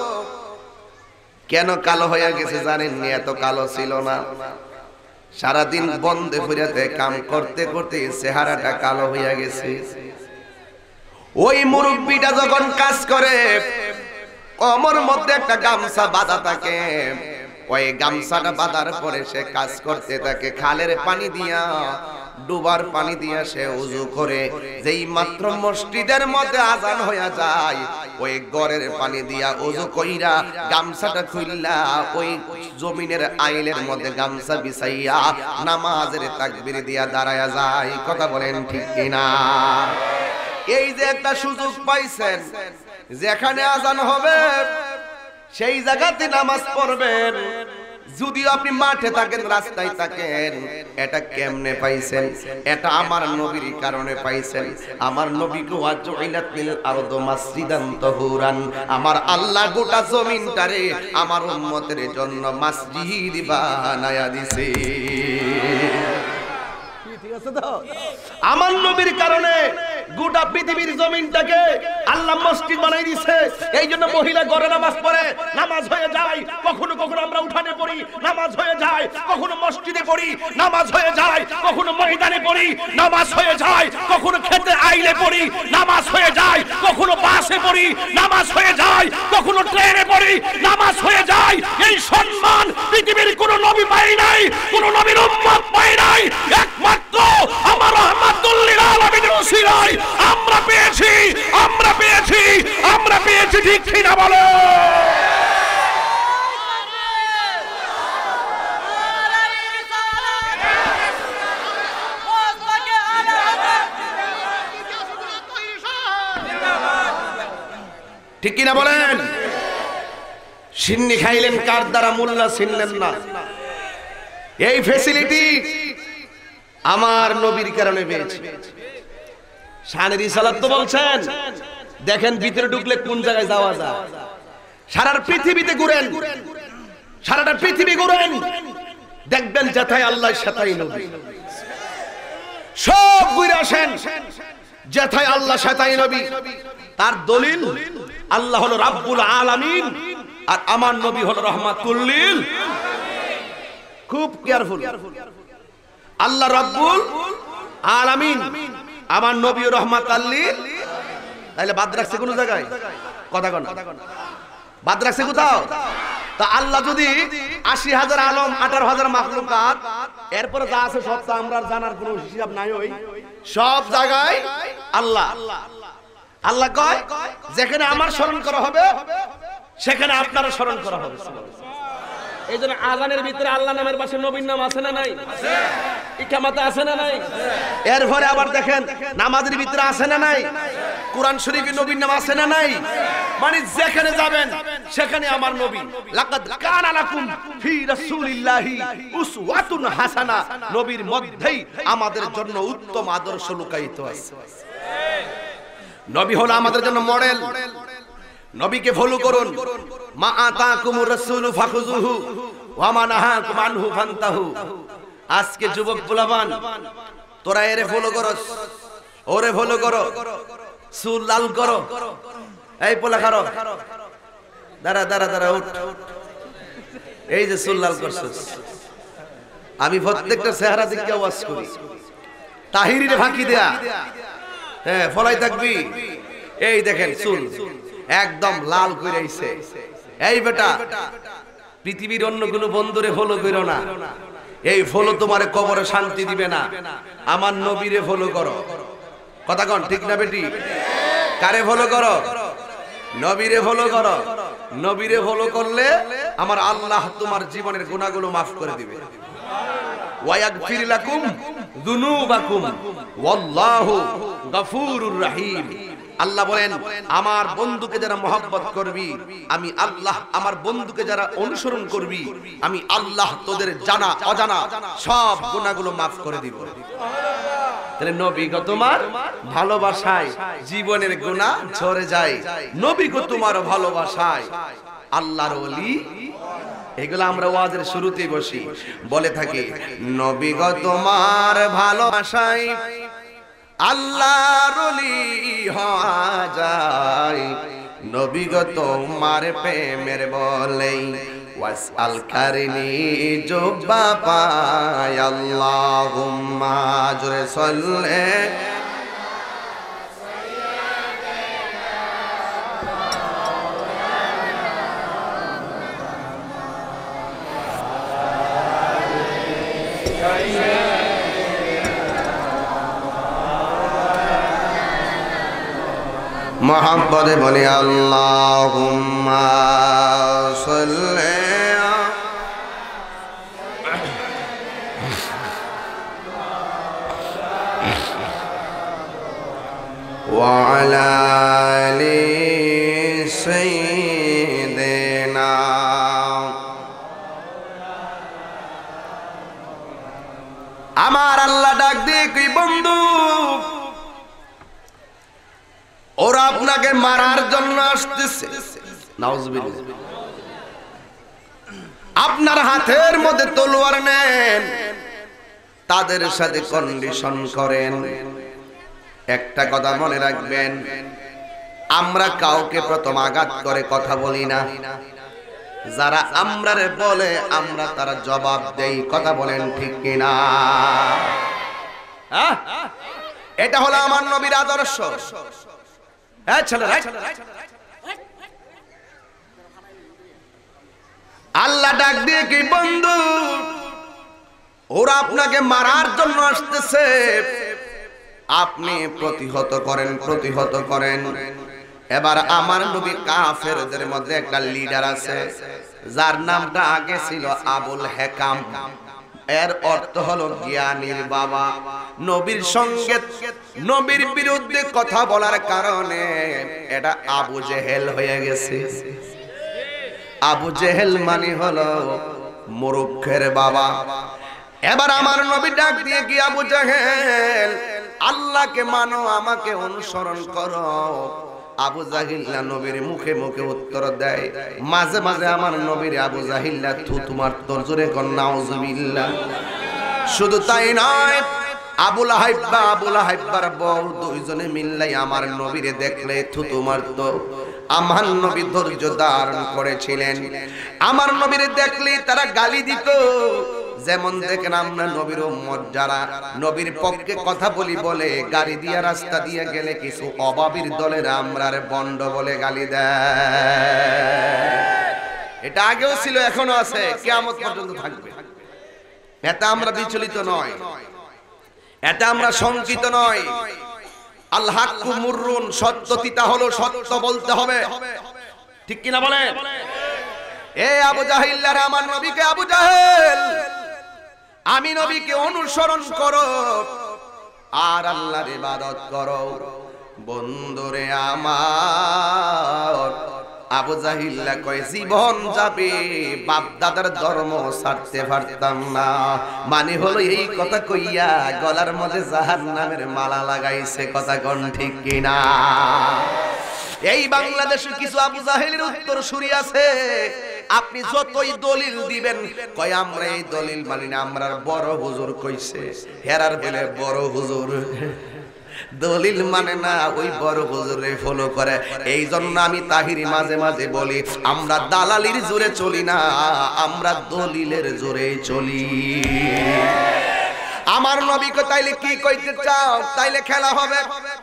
কেন কালো হয়ে গেছে জানেননি? এত কালো ছিল না, সারাদিন বন্ধে ফিরাতে কাম করতে করতে চেহারাটা কালো হয়ে গেছে। ওই মুরব্বিটা যখন কাজ করে কোমর মধ্যে একটা গামছা বাঁধা থাকে, ওই গামছাটা বাঁধার পরে সে কাজ করতে থাকে। খালের পানি দিয়া, ডুবার পানি দিয়া সে ওযু করে। যেই মাত্র মসজিদের মধ্যে আজান হয়ে যায়, ওই গড়ের পানি দিয়া ওযু কইরা গামছাটা খুললা ওই জমিনের আইলের মধ্যে গামছা বিছাইয়া নামাজের তাকবীর দিয়া দাঁড়ায়া যায়। কথা বলেন ঠিক কিনা? এই যে একটা সুযোগ পাইছেন, যেখানে আজান হবে সেই জায়গাতে নামাজ পড়বেন। যদিও আপনি মাঠে থাকেন, রাস্তায় থাকেন, এটা কেমনে পাইছেন? এটা আমার নবীর কারণে পাইছেন। আমার নবীকে ওয়াজুইলাত লিল আরদু মাসজিদান তাহুরান, আমার আল্লাহ গোটা জমিনটারে আমার উম্মতের জন্য মসজিদ বানায়া দিছে। ঠিক আছে তো? আমার নবীর কারণে গোটা পৃথিবীর জমিনটাকে আল্লাহ মসজিদ বানাই দিয়েছে। এই জন্য মহিলা ঘরে নামাজ পড়ে, নামাজ হয়ে যায়। কখনো কখনো আমরা উঠানে পড়ি, নামাজ হয়ে যায়। কখনো মসজিদে পড়ি, নামাজ হয়ে যায়। কখনো ময়দানে পড়ি, নামাজ হয়ে যায়। কখনো খেতে আইলে পড়ি, নামাজ হয়ে যায়। কখনো বাসে পড়ি, নামাজ হয়ে যায়। কখনো ট্রেনে পড়ি, নামাজ হয়ে যায়। এই সম্মান পৃথিবীর কোন নবী পায় নাই, কোন নবীর উম্মত পায় নাই। একমাত্র আমার রাহমাতুল লিল আলামিনের উসিলায় আমরা পেয়েছি, আমরা পেয়েছি, আমরা পেয়েছি। ঠিক কিনা বলো? ঠিক কিনা বলেন? সিন্নি খাইলেন কার দ্বারা, মোল্লা চিনলেন না। এই ফ্যাসিলিটি আমার নবীর কারণে পেয়েছি। শানের রিসালাত তো বলছেন, দেখেন ভিতরে ঢুকলে কোন জায়গায় যাওয়া যায়। সারা পৃথিবীতে ঘুরেন, সারাটা পৃথিবী ঘুরেন, দেখবেন যেথায় আল্লাহ সেথায় নবী। সব ঘুরে আসেন, যেথায় আল্লাহ সেথায় নবী। তার দলিল আল্লাহ হলো রাব্বুল আলামিন আর আমার নবী হলো রাহমাতুল লিল। খুব কেয়ারফুল। আল্লাহ রাব্বুল আলামিন, আমার নবী রহমাতুল লিল। তাহলে বাদ রাখছে কোন জায়গায়? কথা কন বাদ রাখছে কোথাও? তা আল্লাহ যদি ৮০,০০০ আলম ১৮,০০০ মাখলুকাত এরপরে যা আছে সব তো আমরা জানার কোনো হিসাব নাই। ওই সব জায়গায় আল্লাহ আল্লাহ কয় যেখানে আমার স্মরণ করা হবে সেখানে আপনারও স্মরণ করা হবে। এই জন্য আযানের ভিতরে আল্লাহ নামের পাশে নবীর নাম আছে না নাই? ইকামাতে আছে না নাই? এরপরে আবার দেখেন নামাজের ভিতরে আছে না নাই? কোরআন শরীফে নবীর নাম আছে না নাই? মানে যেখানে যাবেন সেখানে আমার নবী। লাকাদ কানা লাকুম ফি রাসূলিল্লাহি উসওয়াতুন হাসানা, নবীর মধ্যেই আমাদের জন্য উত্তম আদর্শ লুকায়িত আছে। নবী হলো আমাদের জন্য মডেল। নবীকে ফলো করুন। মা আতাকুমুর রাসূলু ফাখুযুহু ওয়া মা নাহাকুম আনহু ফান্তাহু। আজকে যুবক পোলাপান তোরা এরে ফলো করস, ওরে ফলো করো, চুল লাল করো। এই পোলা খারো, দাঁড়া দাঁড়া দাঁড়া, উঠ। এই যে চুল লাল করছস, আমি প্রত্যেকটা চেহারা দিকে ওয়াজ করি। তাহিরিরে ফাঁকি দেয়া, হ্যাঁ ফলাই থাকবি। এই দেখেন চুল একদম লাল করে আইছে। এই বেটা, পৃথিবীর অন্য কোনো বন্ধুরে ফলো করো না। এই ফলো তোমারে কবরে শান্তি দিবে না। আমার নবীরে ফলো করো। কথা কন ঠিক না বেটি? কারে ফলো করো? নবীরে ফলো করো। নবীরে ফলো করলে আমার আল্লাহ তোমার জীবনের গুনাহগুলো maaf করে দিবে। ওয়া ইয়াগফির লাকুম যুনুবাকুম ওয়াল্লাহু গফুরুর রহিম। আল্লাহ বলেন আমার বন্ধুকে যারা মহব্বত করবি, আমি আল্লাহ আমার বন্ধুকে যারা অনুসরণ করবি, আমি আল্লাহ তোদের জানা অজানা সব গুনাহগুলো maaf করে দিব। তাহলে নবী গো তোমার ভালোবাসায় জীবনের গুনাহ ঝরে যায়। নবী গো তোমার ভালোবাসায় আল্লাহর ওলি। এগুলো আমরা ওয়াজের শুরুতেই বসি বলে থাকি, নবী গো তোমার ভালোবাসায় আল্লাহর ওলি হওয়া যায়। নবী গো তোমার প্রেমের বলেই ওয়াসআল কারিনি জুব্বা পায়। আল্লাহুম্মা জোরে সাল্লে মোহাম্মদে বলি আল্লাহুম্মা সাল্লি ওয়া আলা আলি সাইয়্যিদিনা। আমার আল্লাহ ডাক দিয়ে কই বন্ধু, ওরা আপনাকে মারার জন্য আসতেছে। নাউজুবিল্লাহ। আপনার হাতের মধ্যে তলোয়ার নেন, তাদের সাথে কন্ডিশন করেন। একটা কথা মনে রাখবেন, আমরা কাউকে প্রথম আঘাত করে কথা বলি না। যারা আমরারে বলে আমরা তারা জবাব দেই। কথা বলেন ঠিক কিনা? এটা হলো আমার নবীর আদর্শ। আল্লাহ ডাক দিয়ে কি বন্ধু, ওরা আপনাকে মারার জন্য আসতেছে, আপনি প্রতিহত করেন, প্রতিহত করেন। এবার আমার নবী কাফেরদের মধ্যে একটা লিডার আছে যার নামটা আগে ছিল আবুল হেকাম। এর অর্থ হলো জ্ঞানীর বাবা। নবীর সঙ্গে নবীর বিরুদ্ধে কথা বলার কারণে এটা আবু জেহেল হয়ে গেছে। আবু জেহেল মানে হলো মূর্খের বাবা। এবার আমার নবী ডাক দিয়ে কি, আবু জেহেল আল্লাহকে মানো, আমাকে অনুসরণ করো। আবু জাহিল্লা নবীর মুখে মুখে উত্তর দেয়। মাঝে মাঝে আমার নবীর আবু জাহিল্লা তোমার তোর জোরে কর নাউজুবিল্লাহ। শুধু তাই নয়, আবুল হাইব্বার বউ দুইজনে মিললাই আমার নবীরে দেখলে তোমার তো। আমার নবী ধৈর্য ধারণ করেছিলেন। আমার নবীরে দেখলে তারা গালি দিত, যেমন দেখেন আমরা নবীর উম্মত যারা নবীর পক্ষে কথা বলি বলে গাড়ি দিয়া রাস্তা দিয়ে গেলে কিছু অভাবীর দলের আমরার বন্ড বলে গালি দেয়। এটা আগেও ছিল, এখনো আছে, কিয়ামত পর্যন্ত থাকবে। এটা আমরা বিচলিত নয়, এটা আমরা শঙ্কিত নয়। আল হাক্কু মুররুন, সত্য তিতা হলো, সত্য বলতে হবে, ঠিক কিনা বলেন? এ আবু জাহিল্লারা আমার নবীকে, আবু জাহেল আমি নবীকে অনুসরণ করো আর আল্লাহর ইবাদত করো। বন্ধুরে আমার, আবু জাহিল্লা কয় জীবন যাবে বাপ দাদার ধর্ম ছাড়তে পারতাম না। মানে হলো এই কথা কইয়া গলার মধ্যে জাহান্নামের মালা লাগাইছে। কথা কোন ঠিক কিনা? এই বাংলাদেশে কিছু আবু জাহেলের উত্তর সুরি আছে, আপনি যতই দলিল দিবেন কয় আমরা এই দলিল মানি না, আমরার বড় হুজুর কইছে। হেরার বেলে বড় হুজুর দলিল মানে না, ওই বড় হুজুরে ফলো করে। এই জন্য আমি তাহিরি মাঝে মাঝে বলি আমরা দালালির জোরে চলি না, আমরা দলিলের জোরে চলি। আমার নবীকে তাইলে কি কইতে চাও? তাইলে খেলা হবে,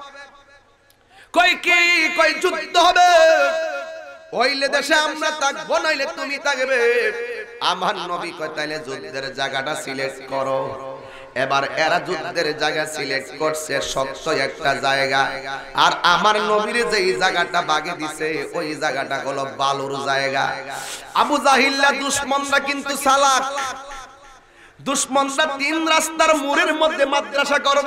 কই কি কই যুদ্ধ হবে। ওইলে দেশে আমরা থাকবো, নাইলে তুমি থাকবে। আমার নবী কয় তাইলে যুদ্ধের জায়গাটা সিলেক্ট করো। এবার এরা যুদ্ধের জায়গা সিলেক্ট করছে শক্ত একটা জায়গা, আর আমার নবীর যেই জায়গাটা বাগে দিছে ওই জায়গাটা হলো বালুর জায়গা। আবু জাহিল্লা দুশমনরা কিন্তু চালাক, দুশমনরা তিন রাস্তার মোড়ের মধ্যে মাদ্রাসা করব,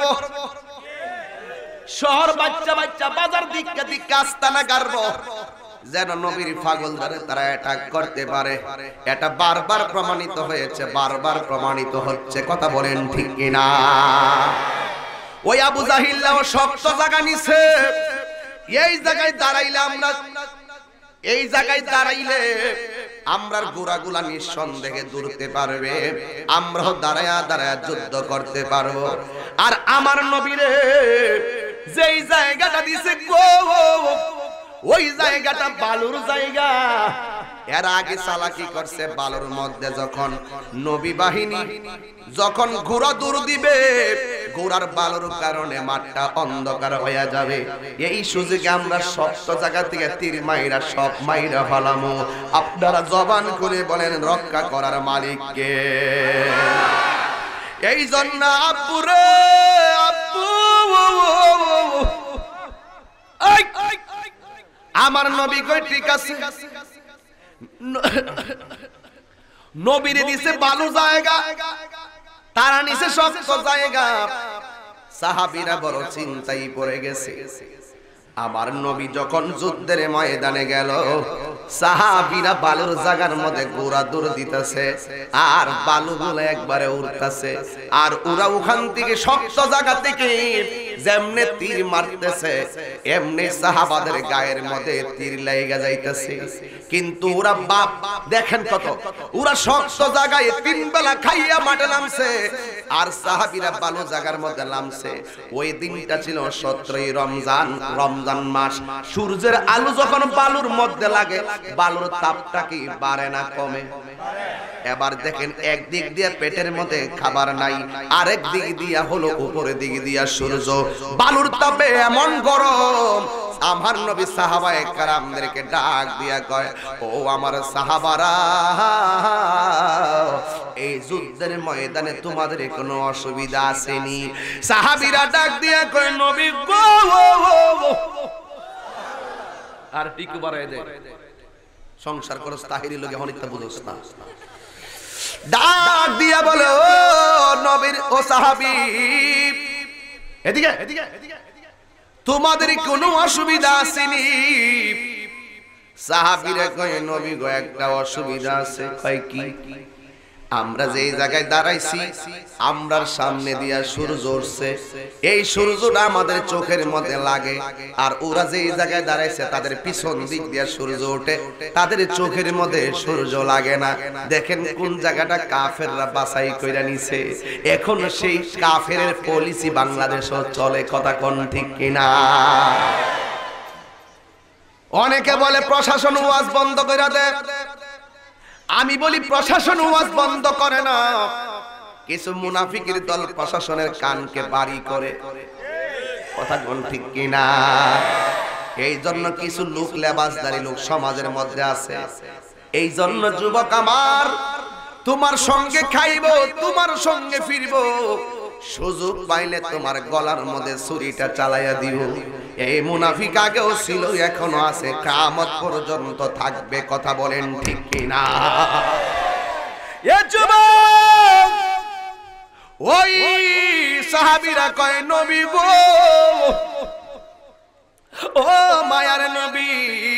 শহর বাচ্চা বাচ্চা বাজার দিককে দিককে আস্তানা গাড়ব, যেন নবীর পাগলদারে তারা অ্যাটাক করতে পারে। এটা বারবার প্রমাণিত হয়েছে, বারবার প্রমাণিত হচ্ছে। কথা বলেন ঠিক কিনা? ওই আবু জাহিল্লাও শক্ত জায়গা নিছে। এই জায়গায় দাঁড়াইলে আমরা, এই জায়গায় দাঁড়াইলে আমরার গোড়াগুলা নিঃসন্দেহে দূরতে পারবে, আমরাও দাঁড়ায়া দাঁড়ায়া যুদ্ধ করতে পারবো। আর আমার নবীরে যেই জায়গাটা দিছে গো, ওই জায়গাটা বালুর জায়গা। এর আগে চালাকি করছে বালুর মধ্যে, যখন নবী বাহিনী যখন ঘোড়া দূর দিবে, ঘোড়ার বালুর কারণে মাঠটা অন্ধকার হয়ে যাবে। এই সুযোগে আমরা শক্ত জায়গা থেকে তীর মাইরা সব মাইরা ফেলামু। আপনারা জবান করে বলেন রক্ষা করার মালিক কে? এই জন্য আব্বু রে আব্বু, আমার নবী কই ঠিক আছে, নবীরে দিছে বালু জায়গা, তারা নিছে শক্ত জায়গা। সাহাবীরা বড় চিন্তায় পড়ে গেছে। আমার নবী যখন যুদ্ধের ময়দানে গেল, সাহাবীরা বালুর জায়গার মধ্যে ঘোড়া দৌড় দিতেছে, আর বালুগুলো একবারে উড়তেছে, আর ওরা ওখান থেকে শক্ত জায়গা থেকে যেমনে তীর মারতেছে, এমনি সাহাবাদের গায়ের মধ্যে তীর লেগে যাইতেছে। কিন্তু ওরা বাপ দেখেন কত, ওরা শক্ত জায়গায় তিন বেলা খাইয়া মাঠে নামছে, আর সাহাবীরা বালু জায়গার মধ্যে নামছে। ওই দিনটা ছিল 17ই রমজান, রমজান মাস। সূর্যের আলো যখন বালুর মধ্যে লাগে, বালুর তাপটা কি বাড়ে না কমে? এবার দেখেন একদিক দিয়ে পেটের মধ্যে খাবার নাই, আরেক দিক দিয়া হলো উপরের দিক দিয়া সূর্য, বালুর তাপে এমন গরম। আমার নবী সাহাবায়ে কেরামদেরকে ডাক দিয়া কয়, ও আমার সাহাবারা, এই যুদ্ধের ময়দানে তোমাদের কোনো অসুবিধা আসেনি? সাহাবীরা ডাক দিয়া কয়, নবী গো, আর টিকু বাড়ায় দে, সংসার করস তাহিরি লগে হনিতা বুঝছ না। ডাক দিয়া বলে, ও নবীর ও সাহাবী, এদিকে তোমাদের কোনো অসুবিধা আসেনি? সাহাবীরা কয়, নবী গো একটা অসুবিধা আছে। কয় কি? আমরা যেই জায়গায় দাঁড়াইছি, আমরার সামনে দিয়া সূর্য উঠছে, এই সূর্যটা আমাদের চোখের মধ্যে লাগে, আর ওরা যেই জায়গায় দাঁড়াইছে তাদের পিছন দিক দিয়া সূর্য ওঠে, তাদের চোখের মধ্যে সূর্য লাগে না। দেখেন কোন জায়গাটা কাফেররা বাছাই কইরা নিছে। এখন সেই কাফেরের পলিসি বাংলাদেশও চলে। কথা কোন ঠিক কিনা? অনেকে বলে প্রশাসন ওয়াজ বন্ধ কইরা দেয়। আমি বলি প্রশাসন ওয়াজ বন্ধ করে না, কিছু মুনাফিকের দল প্রশাসনের কানকে বাড়ি করে, কথা কোন ঠিক কিনা? এই জন্য কিছু লোক লেবাসদারি লোক সমাজের মধ্যে আছে। এই জন্য যুবক আমার, তোমার সঙ্গে খাইব, তোমার সঙ্গে ফিরব, সুযোগ পাইলে তোমার গলার মধ্যে ছুরিটা চালাইয়া দিব। এই মুনাফিক আগেও ছিল, এখনো আছে, কিয়ামত পর্যন্ত থাকবে। কথা বলেন ঠিক কিনা? এ যুবক, ওই সাহাবীরা কয়, নবী গো, ও মায়ার নবী,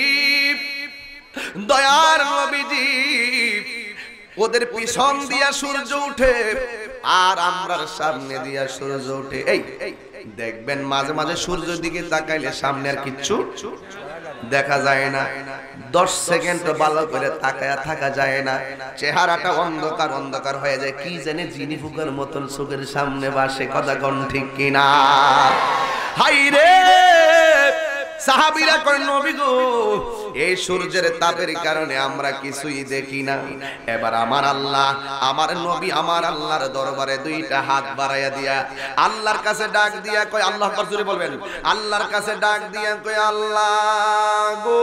দয়ার নবীজি, ওদের পিছন দিয়া সূর্য উঠে আর আমরার সামনে দিয়া সূর্য উঠে। এই দেখবেন মাঝে মাঝে সূর্যের দিকে তাকাইলে সামনে আর কিচ্ছু দেখা যায় না। 10 সেকেন্ড ভালো করে তাকায়া থাকা যায় না, চেহারাটা অন্ধকার অন্ধকার হয়ে যায়, কি জানে জিনি ফুকার মতন চোখের সামনে বাসে। কথা কোন ঠিক কিনা? হাই রে, সাহাবীরা কয়, নবী গো, এই সূর্যের তাপের কারণে আমরা কিছুই দেখি না। এবার আমার আল্লাহ, আমার নবী আমার আল্লাহর দরবারে দুইটা হাত বাড়াইয়া দিয়া আল্লাহর কাছে ডাক দিয়া কয়, আল্লাহ আকবার জোরে বলবেন, আল্লাহর কাছে ডাক দিয়া কয়, আল্লাহ গো,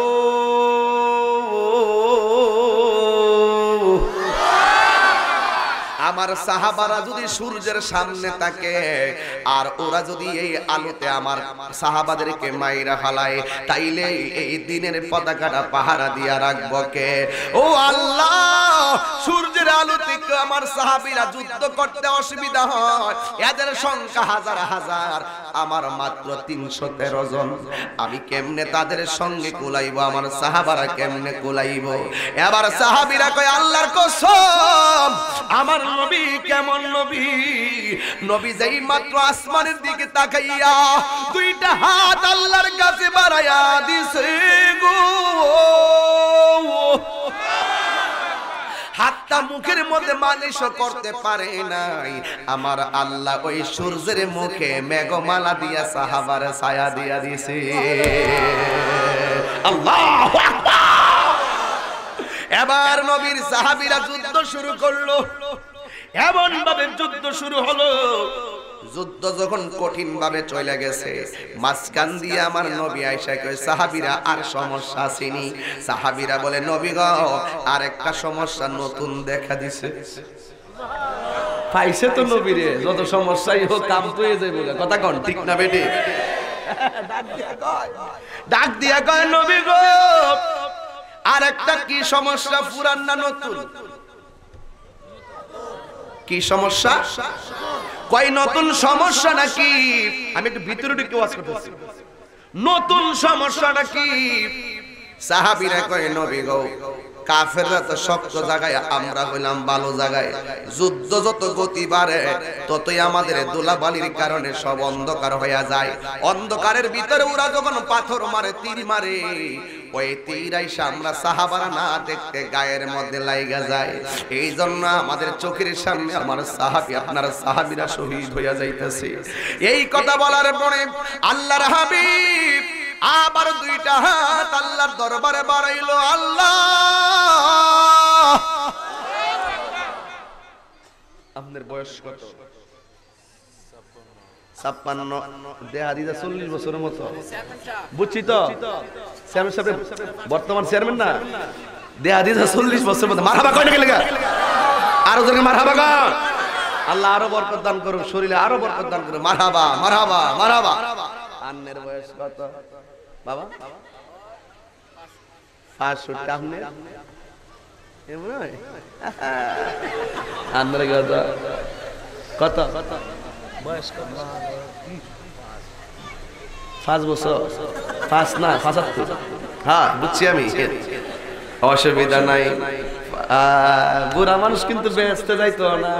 আমার সাহাবারা যদি সূর্যের সামনে থাকে আর ওরা যদি এই আলোতে আমার সাহাবাদেরকে মাইরা ফেলায়, তাইলে এই দিনের পতাকাটা পাহারা দিয়া রাখবো কে? ও আল্লাহ, সূর্যের আলোতে আমার সাহাবীরা যুদ্ধ করতে অসুবিধা হয়, এদের সংখ্যা হাজার হাজার, আমার মাত্র 313 জন, আমি কেমনে তাদের সঙ্গে কুলাইব? আমার সাহাবারা কেমনে কুলাইব? এবার সাহাবীরা কয়, আল্লাহর কসম, আমার নবী কেমন নবী, নবী যেই মাত্র আসমানের দিকে তাকাইয়া দুইটা হাত আল্লাহর কাছে বাড়াইয়া দিছে গো, হাতটা মুখের মধ্যে মালিশ করতে পারে নাই, আমার আল্লাহ ওই সূর্যের মুখে মেঘমালা দিয়া সাহাবার ছায়া দিয়া দিছে। আল্লাহু আকবার। এবার নবীর সাহাবীরা যুদ্ধ শুরু করলো, এমন ভাবে যুদ্ধ শুরু হলো, যুদ্ধ যখন কঠিন ভাবে চলে গেছে, মাঝখান দিয়ে আমার নবী আয়েশা কয়, সাহাবীরা আর সমস্যা আসেনি? সাহাবীরা বলে, নবী গো, আর একটা সমস্যা নতুন দেখা দিছে। পাইছে তো নবীরে, যত সমস্যাই হোক কাম তো হয়ে যাবে। কথা কোন ঠিক না বেটি? ডাক দিয়া কয়, নবী গো, আর একটা কি সমস্যা, পুরান না নতুন? কি সমস্যা? কয় নতুন সমস্যা নাকি? আমি একটু ভিতরে ঢুকে ওয়াজ করতেছি, নতুন সমস্যা নাকি? সাহাবীরা কয়, নবী গো, কাফেররা তো শক্ত জায়গায়, আমরা হইলাম ভালো জায়গায়, যুদ্ধ যত গতি বাড়ে ততই আমাদের দোলাবালির কারণে সব অন্ধকার হয়ে যায়। অন্ধকারের ভিতরে ওরা যখন পাথর মারে, তীর মারে, ওই তীর আইসা আমরা সাহাবারা না দেখতে গায়ের মধ্যে লাইগা যায়। এই জন্য আমাদের চোখের সামনে আমার সাহাবী, আপনার সাহাবীরা শহীদ হইয়া যাইতেছে। এই কথা বলার পরে আল্লাহর হাবিব আবার দুইটা হাত আল্লাহর দরবারে বাড়াইলো। আল্লাহ, আপনার বয়স কত? 56। দেহা দিদা 40 বছরের মতো, বুঝছি তো? চেয়ারম্যান সাহেব, বর্তমান চেয়ারম্যান না, দেহা দিদা 40 বছরের মতো। মারহাবা কয় নাকি লেগা? আরো জোরে মারহাবা কর। আল্লাহ আরো বরকত দান করুন, শরীরে আরো বরকত দান করুন। মারহাবা, মারহাবা, মারহাবা। আন্নের বয়স কত বাবা? 65। আপনি এমন আন্নের কত কত বয়স? কত? 5 বছর। 5 না 75। হ্যাঁ বুঝছি আমি, অসুবিধা নাই। বুড়া মানুষ কিন্তু বেহেশতে যাইতো না।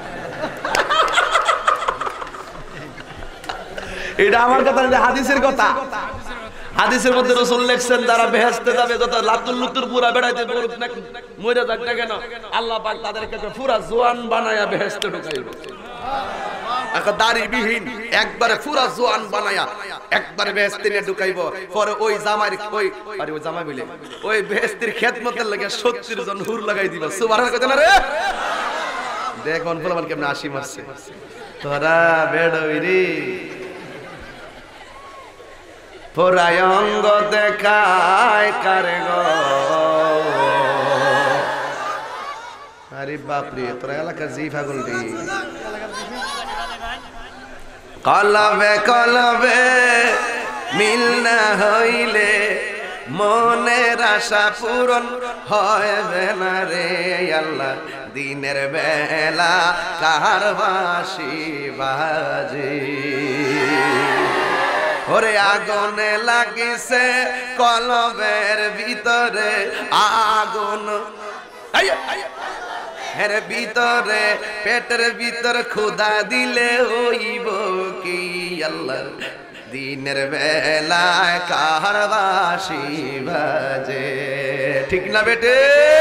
এটা আমার কথা না, হাদিসের কথা। হাদিসের মধ্যে রাসূল লেখছেন, যারা বেহেশতে যাবে, যত লাতুল লুতুর পুরা বেড়াইতে পড়ুক না, মরে যাক না কেন, আল্লাহ পাক তাদেরকে পুরা জোয়ান বানায়া বেহেশতে ঢুকাইবে। একটা দাড়িবিহীন একবারে পুরা জোয়ান বানায়া একবারে বেহেশতে নিয়ে ঢুকাইবো। পরে ওই জামাই, ওই জামাই বলে ওই বেহেশতের খেদমতের লাগে 70 জন হুর লাগাই দিবা। সুবহানাল্লাহ, কইতে না রে? দেখুন বলবার কেমন হাসি মারছে তোরা বেড়ই রে পুরায় অঙ্গ দেখায় কারে গো আরে বাপরে তোরা এলাকা জি ফাগল রে কলবে কলবে মিল না হইলে মনের আশা পূরণ হবে না রে আল্লাহ দিনের বেলা কার বাঁশি বাজে ওরে আগুনে লাগিছে কলবের ভিতরে আগুন এর ভিতরে পেটের ভিতর ক্ষুধা দিলে হইব কি আল্লাহ দিনের বেলায় কার বাঁশি বাজে ঠিক না বেটে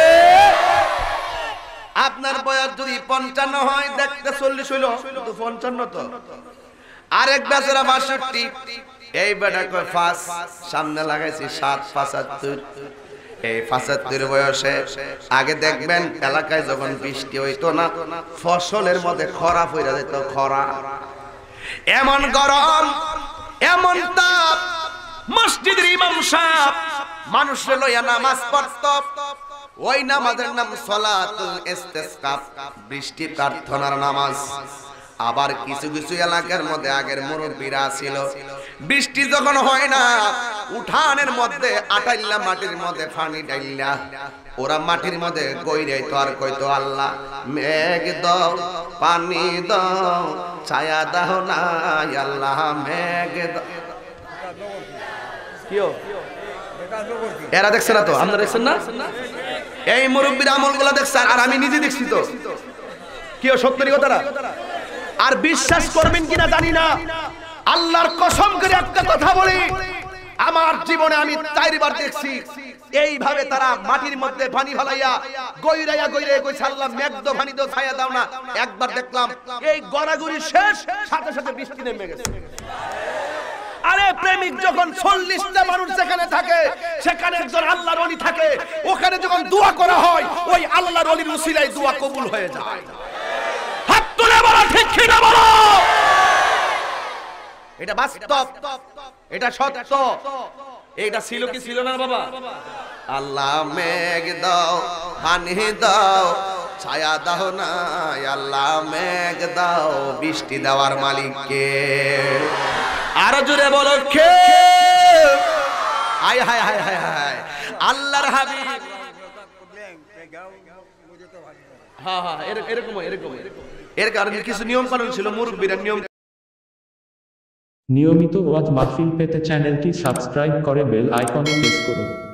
আপনার বয়স যদি 55 হয় দেখতে 40 হইল তো 55 তো আরেক বেচারা 62 এই বেটা কয় 5 সামনে লাগাইছি 7 75 এই 75 বয়সে আগে দেখবেন এলাকায় যখন বৃষ্টি হইতো না ফসলের মধ্যে খরা পড়ে যেত খরা এমন গরম এমন তাপ মসজিদের ইমাম সাহেব মানুষে লইয়া নামাজ পড়তো ওই নামাজের নাম সালাতুল ইস্তিসকা বৃষ্টি প্রার্থনার নামাজ আবার কিছু কিছু এলাকার মধ্যে আগের মুরব্বীরা ছিল বৃষ্টি যখন হয় না উঠানের মধ্যে আটাইল্লা মাটির মধ্যে পানি ডাইল্লা ওরা মাটির মধ্যে গইরাইতো আর কইতো আল্লাহ মেঘ দাও পানি দাও ছায়া দাও না আল্লাহ মেঘ দাও কিও এরা দেখছেন না তো আপনারা দেখছেন না এই মুরব্বীর আমলগুলো দেখছেন আর আমি নিজে দেখছি তো কিও সত্যি কথাটা আর বিশ্বাস করবেন কিনা জানি না আল্লাহর কসম করে একটা কথা বলি আমার জীবনে আমি 4 বার দেখছি এইভাবে তারা মাটির মধ্যে পানি ফলাইয়া গইরাইয়া গইরাইয়া কইছে আল্লাহ মেঘ দাও পানি দাও ছায়া দাও না একবার দেখলাম এই গড়াগড়ি শেষ সাথে সাথে বৃষ্টি নেমে গেছে আরে প্রেমিক যখন 40টা মানুষ যেখানে থাকে সেখানে একজন আল্লাহর ওলি থাকে ওখানে যখন দোয়া করা হয় ওই আল্লাহর ওলির উসিলায় দোয়া কবুল হয়ে যায় হাত তুলে বলো ঠিক কি না বলো এটা বাস্তব এটা সত্য এটা ছিল কি ছিল না বাবা আল্লাহ মেঘ দাও পানি দাও ছায়া দাও না আল্লাহ মেঘ দাও বৃষ্টি দেওয়ার মালিক কে আরো জোরে বলো কে হায় হায় হায় হায় হায় আল্লাহর হাবিব হ্যাঁ হ্যাঁ এরকম এর কারণে কিছু নিয়ম কানুন ছিল মুরব্বীরা নিয়মিত ওয়াজ মাহফিল পেতে চ্যানেলটি সাবস্ক্রাইব করে বেল আইকনে প্রেস করুন।